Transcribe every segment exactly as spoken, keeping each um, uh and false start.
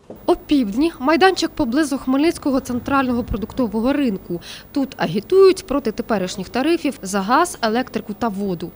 Опівдні майданчик поблизу Хмельницького центрального продуктового ринку. Тут агітують проти теперішніх тарифів за газ, електрику та воду.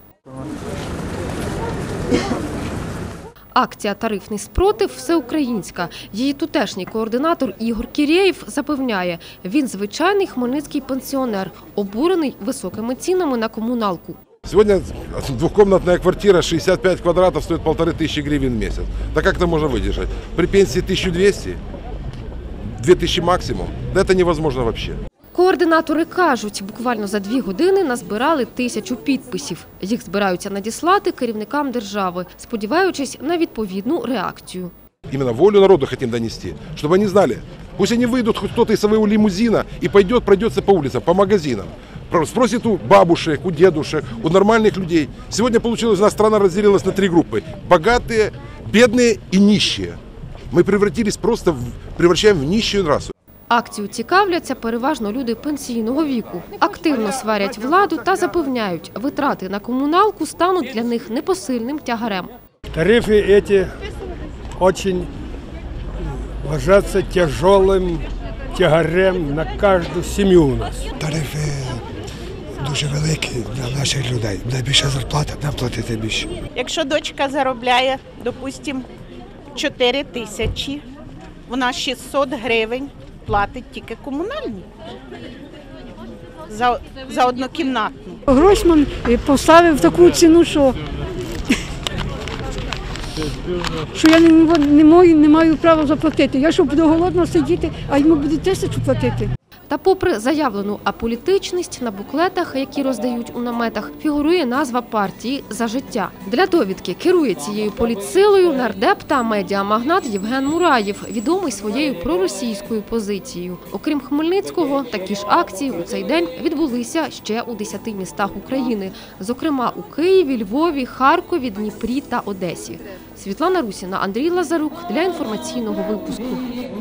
Акція «Тарифний спротив» всеукраїнська. Її тутешній координатор Ігор Кірєєв запевняє, він звичайний хмельницький пенсіонер, обурений високими цінами на комуналку. Сегодня двухкомнатная квартира шестьдесят пять квадратов стоит полторы тысячи гривен в месяц. Да как это можно выдержать? При пенсии тысяча двести, две тысячи максимум. Да это невозможно вообще. Координатори кажуть, буквально за дві години назбирали тисячу підписів. Їх збираються надіслати керівникам держави, сподіваючись на відповідну реакцію. Именно волю народу хотим донести, чтобы они знали. Пусть они выйдут хоть кто-то из своего лимузина и пойдет, пройдется по улицам, по магазинам. Спросит у бабушек, у дедушек, у нормальных людей. Сегодня получилось, у нас страна разделилась на три группы. Богатые, бедные и нищие. Мы превратились просто, в, превращаем в нищую расу. Акцію цікавляться переважно люди пенсійного віку. Активно сварять владу та запевняють, витрати на комуналку стануть для них непосильним тягарем. Тарифы эти очень ложатся тяжелым тягарем на каждую семью у нас. Тарифи дуже великі для наших людей. Найбільша зарплата, нам платити більше. Якщо дочка заробляє, допустимо, чотири тисячі, вона шістсот гривень платить тільки комунальні за, за однокімнатну. Гройсман поставив таку ціну, що, що я не, не, маю, не маю права заплатити. Я що буду голодно сидіти, а йому буде тисячу платити. Та попри заявлену аполітичність, на буклетах, які роздають у наметах, фігурує назва партії «За життя». Для довідки керує цією політсилою нардеп та медіамагнат Євген Мураєв, відомий своєю проросійською позицією. Окрім Хмельницького, такі ж акції у цей день відбулися ще у десяти містах України, зокрема у Києві, Львові, Харкові, Дніпрі та Одесі. Світлана Русіна, Андрій Лазарук для інформаційного випуску.